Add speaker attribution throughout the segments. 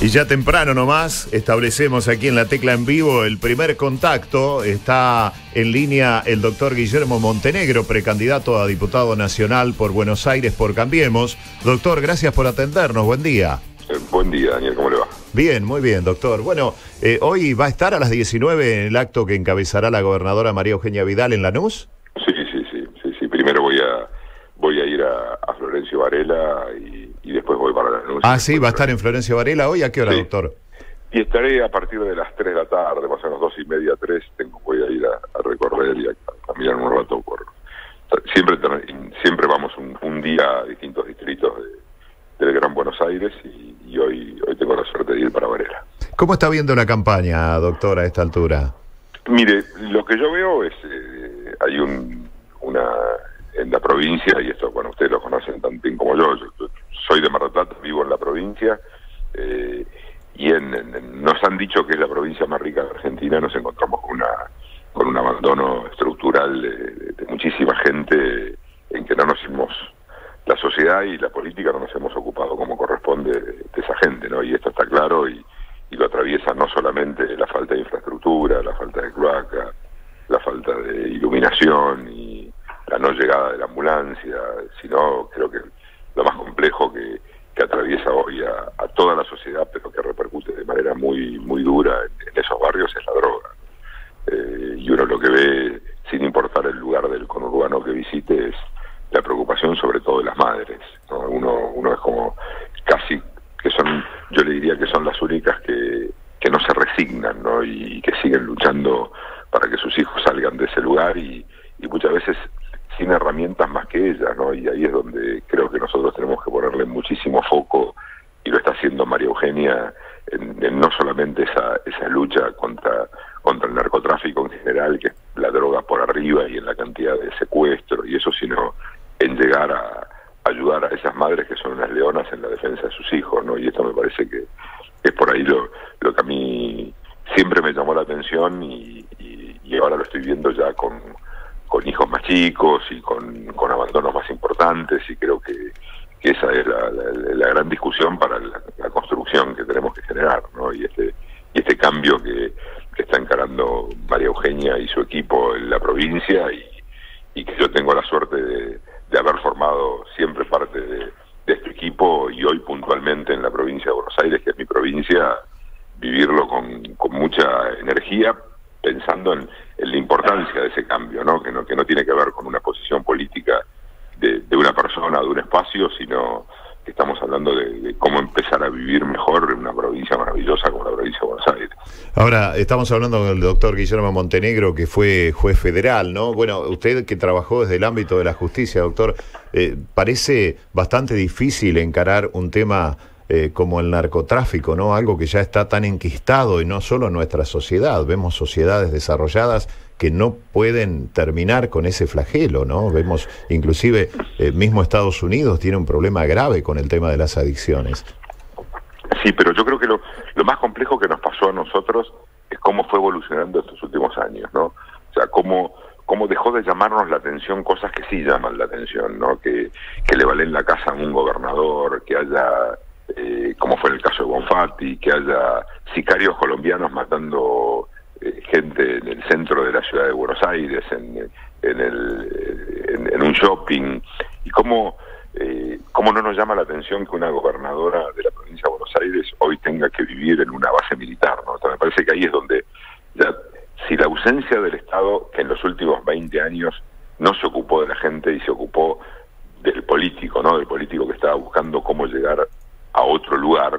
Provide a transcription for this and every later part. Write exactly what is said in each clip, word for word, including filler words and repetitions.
Speaker 1: Y ya temprano nomás establecemos aquí en La Tecla en Vivo el primer contacto. Está en línea el doctor Guillermo Montenegro, precandidato a diputado nacional por Buenos Aires por Cambiemos. Doctor, gracias por atendernos. Buen día.
Speaker 2: Eh, buen día, Daniel. ¿Cómo le va?
Speaker 1: Bien, muy bien, doctor. Bueno, eh, hoy va a estar a las diecinueve en el acto que encabezará la gobernadora María Eugenia Vidal en Lanús.
Speaker 2: Sí, sí, sí. sí, sí. Primero voy a voy a ir a, a Florencio Varela y, y después voy para Lanús.
Speaker 1: Ah, sí, va a estar en Florencio Varela hoy. ¿A qué hora, sí, doctor?
Speaker 2: Y estaré a partir de las tres de la tarde, más o menos dos y media, tres. Tengo, voy a ir a, a recorrer y a, a mirar un rato por... Siempre, siempre vamos un, un día a distintos distritos de, del Gran Buenos Aires y, y hoy, hoy tengo la suerte de ir para Varela.
Speaker 1: ¿Cómo está viendo la campaña, doctor, a esta altura?
Speaker 2: Mire, lo que yo veo es, eh, hay un, una, en la provincia, y esto, bueno, ustedes lo conocen tan bien como yo, yo, yo soy de Mar del Plata, vivo en la provincia, eh, y en, en, nos han dicho que es la provincia más rica de Argentina. Nos encontramos con una con un abandono estructural de, de, de muchísima gente, en que no nos hemos, la sociedad y la política no nos hemos ocupado como corresponde de, de esa gente, ¿no? Y esto está claro, y, y lo atraviesa no solamente la falta de infraestructura, la falta de cloaca, la falta de iluminación y la no llegada de la ambulancia, sino creo que lo más complejo que, que atraviesa hoy a, a toda la sociedad, pero que repercute de manera muy muy dura en, en esos barrios, es la droga. Eh, y uno lo que ve, sin importar el lugar del conurbano que visite, es la preocupación sobre todo de las madres, ¿no? Uno, uno es como casi que son, yo le diría que son las únicas que, que no se resignan, ¿no? Y que siguen luchando para que sus hijos salgan de ese lugar y, y muchas veces sin herramientas más que ellas, ¿no? Y ahí es donde creo que nosotros tenemos que ponerle muchísimo foco, y lo está haciendo María Eugenia, en, en no solamente esa esa lucha contra contra el narcotráfico en general, que es la droga por arriba y en la cantidad de secuestro y eso, sino en llegar a ayudar a esas madres que son unas leonas en la defensa de sus hijos, ¿no? Y esto me parece que es por ahí lo, lo que a mí siempre me llamó la atención, y, y, y ahora lo estoy viendo ya con con hijos más chicos y con, con abandonos más importantes, y creo que, que esa es la, la, la gran discusión para la, la construcción que tenemos que generar, ¿no? Y este y este cambio que, que está encarando María Eugenia y su equipo en la provincia, y, y que yo tengo la suerte de, de haber formado siempre parte de, de este equipo, y hoy puntualmente en la provincia de Buenos Aires, que es mi provincia, vivirlo con, con mucha energía, pensando en, en la importancia de ese cambio, ¿no? Que no que no tiene que ver con una posición política de, de una persona, de un espacio, sino que estamos hablando de, de cómo empezar a vivir mejor en una provincia maravillosa como la provincia de Buenos Aires.
Speaker 1: Ahora, estamos hablando con el doctor Guillermo Montenegro, que fue juez federal, ¿no? Bueno, usted que trabajó desde el ámbito de la justicia, doctor, eh, parece bastante difícil encarar un tema Eh, como el narcotráfico, ¿no? Algo que ya está tan enquistado, y no solo en nuestra sociedad. Vemos sociedades desarrolladas que no pueden terminar con ese flagelo, ¿no? Vemos, inclusive, eh, mismo Estados Unidos tiene un problema grave con el tema de las adicciones.
Speaker 2: Sí, pero yo creo que lo, lo más complejo que nos pasó a nosotros es cómo fue evolucionando estos últimos años, ¿no? O sea, cómo... cómo dejó de llamarnos la atención cosas que sí llaman la atención, ¿no? Que, que le valen la casa a un gobernador, que haya... Eh, como fue en el caso de Bonfatti, que haya sicarios colombianos matando eh, gente en el centro de la ciudad de Buenos Aires, en, en, el, en, en un shopping, y cómo, eh, cómo no nos llama la atención que una gobernadora de la provincia de Buenos Aires hoy tenga que vivir en una base militar, ¿no? Entonces, me parece que ahí es donde, ya, si la ausencia del Estado, que en los últimos veinte años no se ocupó de la gente y se ocupó del político, ¿no? Del político que estaba buscando cómo llegar a otro lugar,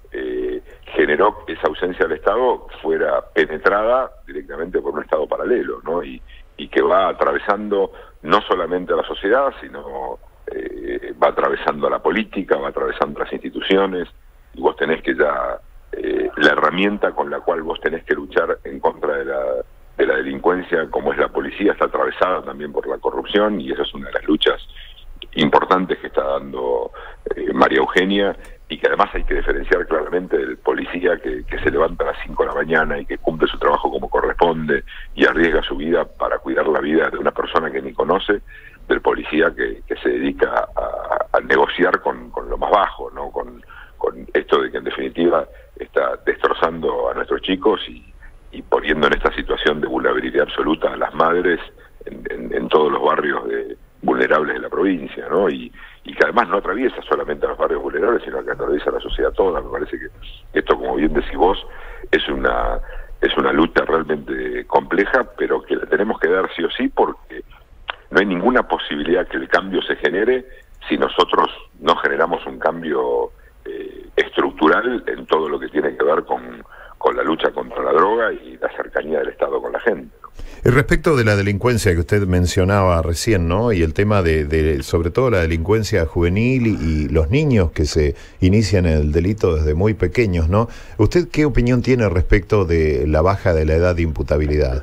Speaker 2: eh, generó que esa ausencia del Estado fuera penetrada directamente por un Estado paralelo, ¿no? Y, y que va atravesando no solamente a la sociedad, sino eh, va atravesando a la política, va atravesando las instituciones, y vos tenés que ya, eh, la herramienta con la cual vos tenés que luchar en contra de la, de la delincuencia, como es la policía, está atravesada también por la corrupción, y esa es una de las luchas importantes que está dando eh, María Eugenia, y que además hay que diferenciar claramente del policía que, que se levanta a las cinco de la mañana y que cumple su trabajo como corresponde y arriesga su vida para cuidar la vida de una persona que ni conoce, del policía que, que se dedica a, a negociar con, con lo más bajo, ¿no? Con, con esto de que en definitiva está destrozando a nuestros chicos y, y poniendo en esta situación de vulnerabilidad absoluta a las madres en, en, en todos los barrios de, vulnerables de la provincia, ¿no? Y, y que además no atraviesa solamente a los barrios vulnerables, sino que atraviesa a la sociedad toda. Me parece que esto, como bien decís vos, es una es una lucha realmente compleja, pero que la tenemos que dar sí o sí, porque no hay ninguna posibilidad que el cambio se genere si nosotros no generamos un cambio eh, estructural en todo lo que tiene que ver con, con la lucha contra la droga y la cercanía del Estado con la gente, ¿no?
Speaker 1: Respecto de la delincuencia que usted mencionaba recién, ¿no? Y el tema de, de sobre todo la delincuencia juvenil y, y los niños que se inician en el delito desde muy pequeños, ¿no? ¿Usted qué opinión tiene respecto de la baja de la edad de imputabilidad?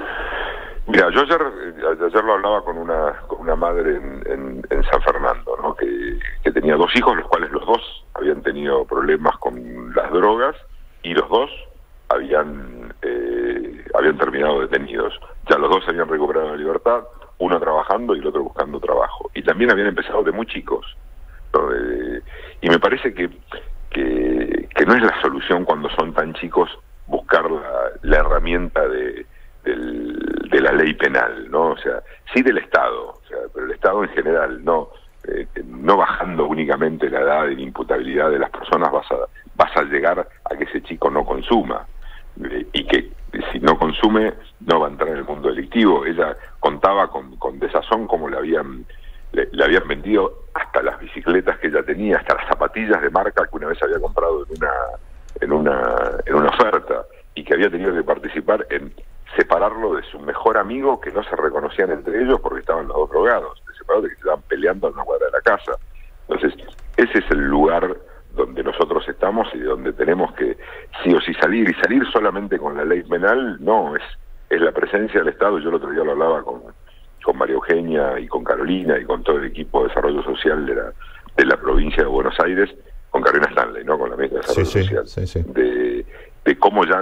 Speaker 2: Mira, yo ayer, ayer lo hablaba con una con una madre en, en, en San Fernando, ¿no? Que, que tenía dos hijos, los cuales los dos habían tenido problemas con las drogas y los dos habían eh, habían terminado detenidos. Ya los dos se habían recuperado la libertad, uno trabajando y el otro buscando trabajo. Y también habían empezado de muy chicos, ¿no? Eh, y me parece que, que que no es la solución cuando son tan chicos buscar la, la herramienta de del, de la ley penal, ¿no? O sea, sí del Estado, o sea, pero el Estado en general, no eh, no bajando únicamente la edad de la imputabilidad de las personas vas a vas a llegar a que ese chico no consuma, eh, y que si no consume no va a entrar en el mundo delictivo. Ella contaba con, con desazón cómo le habían le, le habían vendido hasta las bicicletas que ella tenía, hasta las zapatillas de marca que una vez había comprado en una en una en una oferta, y que había tenido que participar en separarlo de su mejor amigo, que no se reconocían entre ellos porque estaban los dos drogados, separados de que se estaban peleando en una cuadra de la casa. Entonces, ese es el lugar donde nosotros estamos y donde tenemos que sí o sí salir, y salir solamente con la ley penal no, es, es la presencia del Estado. Yo el otro día lo hablaba con, con María Eugenia y con Carolina y con todo el equipo de desarrollo social de la, de la provincia de Buenos Aires, con Carolina Stanley, ¿no? Con la ministra de Desarrollo
Speaker 1: sí,
Speaker 2: Social,
Speaker 1: sí, sí.
Speaker 2: De, de cómo ya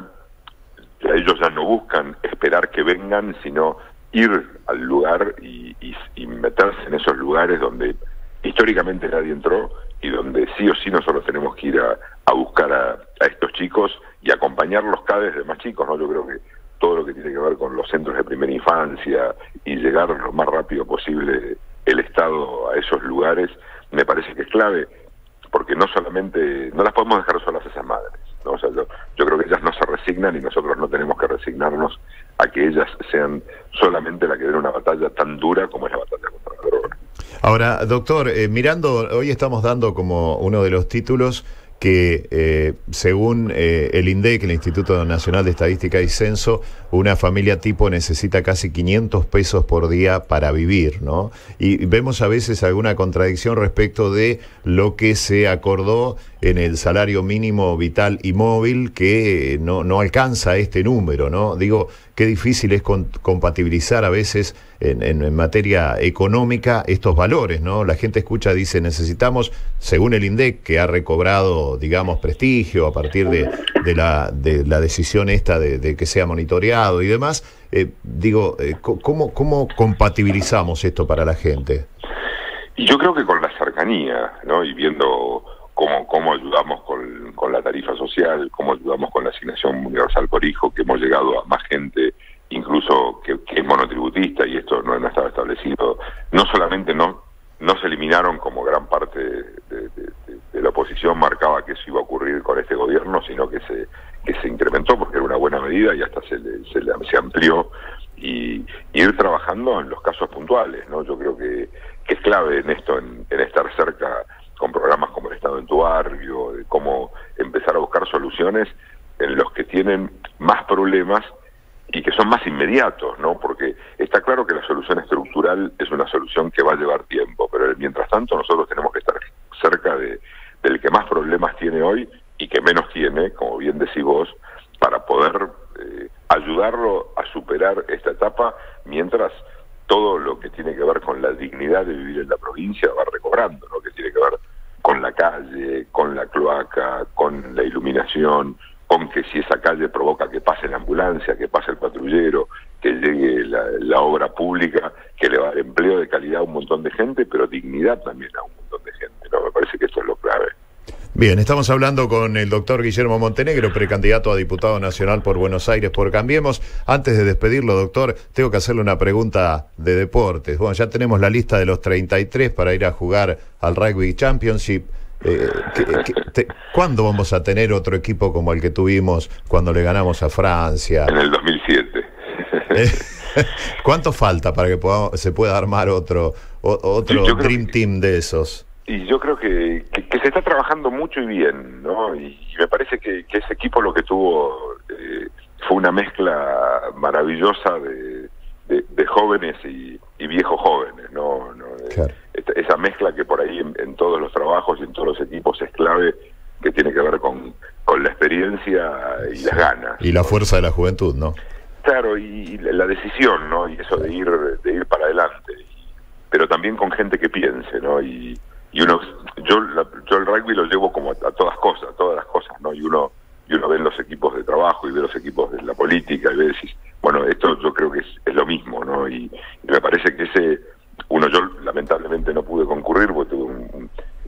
Speaker 2: ellos ya no buscan esperar que vengan, sino ir al lugar y, y, y meterse en esos lugares donde históricamente nadie entró y donde sí o sí nosotros tenemos que ir a, a buscar a, a estos chicos y acompañarlos cada vez de más chicos, ¿no? Yo creo que todo lo que tiene que ver con los centros de primera infancia y llegar lo más rápido posible el Estado a esos lugares, me parece que es clave, porque no solamente, no las podemos dejar solas esas madres, ¿no? O sea, yo, yo creo que ellas no se resignan y nosotros no tenemos que resignarnos a que ellas sean solamente las que den una batalla tan dura como es la batalla contra la droga.
Speaker 1: Ahora, doctor, eh, mirando, hoy estamos dando como uno de los títulos que eh, según eh, el INDEC, el Instituto Nacional de Estadística y Censo, una familia tipo necesita casi quinientos pesos por día para vivir, ¿no? Y vemos a veces alguna contradicción respecto de lo que se acordó en el salario mínimo vital y móvil, que no, no alcanza este número, ¿no? Digo, qué difícil es con, compatibilizar a veces en, en, en materia económica estos valores, ¿no? La gente escucha, dice, necesitamos, según el INDEC, que ha recobrado, digamos, prestigio a partir de, de, la, de la decisión esta de, de que sea monitoreado y demás, eh, digo, eh, ¿cómo, ¿cómo compatibilizamos esto para la gente?
Speaker 2: Y yo creo que con la cercanía, ¿no? Y viendo cómo, cómo ayudamos con, con la tarifa social, cómo ayudamos con la asignación universal por hijo, que hemos llegado a más gente, incluso que, que es monotributista, y esto no, no estaba establecido. No solamente no, no se eliminaron, como gran parte de, de, de, de la oposición marcaba que eso iba a ocurrir con este gobierno, sino que se que se incrementó porque era una buena medida y hasta se le, se, le, se amplió, y, y ir trabajando en los casos puntuales, ¿no? Yo creo que, que es clave en esto, en, en estar cerca con programas como el Estado en tu barrio, de cómo empezar a buscar soluciones en los que tienen más problemas y que son más inmediatos, ¿no? Porque está claro que la solución estructural es una solución que va a llevar tiempo, pero mientras tanto nosotros tenemos que estar cerca de, del que más problemas tiene hoy y que menos tiene, como bien decís vos, para poder eh, ayudarlo a superar esta etapa, mientras todo lo que tiene que ver con la dignidad de vivir en la provincia va recobrando, ¿no? Que tiene que ver con la calle, con la cloaca, con la iluminación, con que si esa calle provoca que pase la ambulancia, que pase el patrullero, que llegue la, la obra pública, que le va a dar empleo de calidad a un montón de gente, pero dignidad también a un montón de gente, ¿no? Me parece que esto es lo clave.
Speaker 1: Bien, estamos hablando con el doctor Guillermo Montenegro, precandidato a diputado nacional por Buenos Aires por Cambiemos. Antes de despedirlo, doctor, tengo que hacerle una pregunta de deportes. Bueno, ya tenemos la lista de los treinta y tres para ir a jugar al Rugby Championship. Eh, ¿qué, qué, te, ¿Cuándo vamos a tener otro equipo como el que tuvimos cuando le ganamos a Francia?
Speaker 2: En el dos mil siete.
Speaker 1: Eh, ¿Cuánto falta para que podamos, se pueda armar otro, o, otro
Speaker 2: yo
Speaker 1: Dream
Speaker 2: que,
Speaker 1: Team de esos?
Speaker 2: Y yo creo que, que, que se está trabajando mucho y bien, ¿no? Y, y me parece que, que ese equipo lo que tuvo eh, fue una mezcla maravillosa de, de, de jóvenes y, y viejos jóvenes, ¿no? ¿no?
Speaker 1: Claro.
Speaker 2: Esa mezcla que por ahí en, en todos los trabajos y en todos los equipos es clave, que tiene que ver con, con la experiencia y sí. las ganas.
Speaker 1: Y la fuerza de la juventud, ¿no?
Speaker 2: Claro, y, y la decisión, ¿no? Y eso de ir de ir para adelante, pero también con gente que piense, ¿no? Y, y uno, yo, la, yo el rugby lo llevo como a, a todas cosas, a todas las cosas, ¿no? Y uno y uno ve en los equipos de trabajo y ve los equipos de la política y ve decís, bueno, esto yo creo que es, es lo mismo, ¿no? Y, y me parece que ese uno, yo lamentablemente no pude concurrir porque tuve un, un,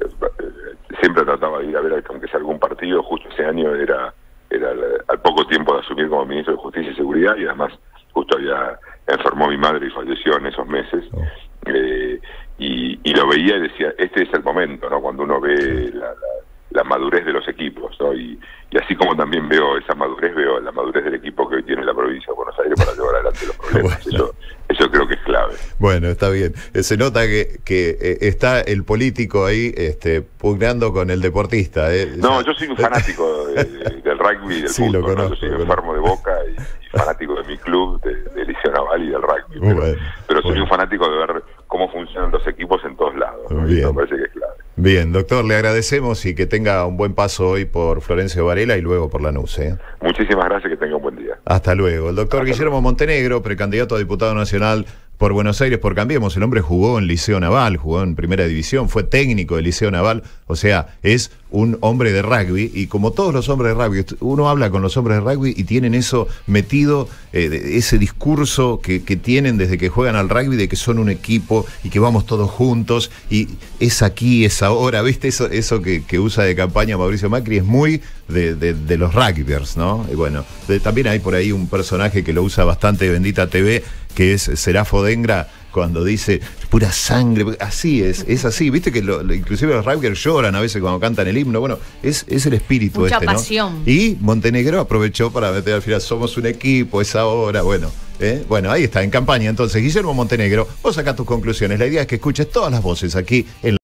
Speaker 2: siempre trataba de ir a ver aunque sea algún partido. Justo ese año era era al, al poco tiempo de asumir como ministro de Justicia y Seguridad, y además justo había enfermó mi madre y falleció en esos meses. Oh. eh, y, y lo veía y decía, este es el momento, ¿no? Cuando uno ve la, la, la madurez de los equipos, ¿no? Y, y así como también veo esa madurez, veo la madurez del equipo que hoy tiene la provincia de Buenos Aires para llevar adelante los problemas. Bueno. Eso, eso creo que es clave.
Speaker 1: Bueno, está bien. Se nota que, que eh, está el político ahí este, pugnando con el deportista. ¿eh?
Speaker 2: No, ya... yo soy un fanático de, de, del rugby y del
Speaker 1: sí,
Speaker 2: fútbol.
Speaker 1: Lo conozco,
Speaker 2: ¿no? Yo soy
Speaker 1: lo
Speaker 2: enfermo de Boca y, y fanático de mi club, de, de Liceo Naval y del rugby. Pero,
Speaker 1: bueno,
Speaker 2: pero soy
Speaker 1: bueno.
Speaker 2: un fanático de ver cómo funcionan los equipos en todos lados, ¿no?
Speaker 1: Bien.
Speaker 2: Me parece que es clave.
Speaker 1: Bien, doctor, le agradecemos y que tenga un buen paso hoy por Florencio Varela y luego por Lanús. ¿eh?
Speaker 2: Muchísimas gracias, que tenga un buen día.
Speaker 1: Hasta luego. El doctor
Speaker 2: Hasta
Speaker 1: Guillermo
Speaker 2: luego.
Speaker 1: Montenegro, precandidato a diputado nacional por Buenos Aires por Cambiemos. El hombre jugó en Liceo Naval, jugó en Primera División, fue técnico del Liceo Naval, o sea, es un hombre de rugby, y como todos los hombres de rugby, uno habla con los hombres de rugby y tienen eso metido, eh, ese discurso que, que tienen desde que juegan al rugby, de que son un equipo y que vamos todos juntos, y es aquí, es ahora, ¿viste? Eso, eso que, que usa de campaña Mauricio Macri es muy de, de, de los rugbyers, ¿no? Y bueno, de, también hay por ahí un personaje que lo usa bastante, Bendita T V, que es Serafo Dengra, cuando dice pura sangre, así es, es así, viste que lo, lo, inclusive los rugbyers lloran a veces cuando cantan el himno. Bueno, es, es el espíritu.
Speaker 3: Mucha
Speaker 1: este,
Speaker 3: pasión.
Speaker 1: ¿no? Y Montenegro aprovechó para meter al final, somos un equipo, es ahora, bueno. ¿eh? Bueno, ahí está, en campaña entonces. Guillermo Montenegro, vos sacás tus conclusiones, la idea es que escuches todas las voces aquí en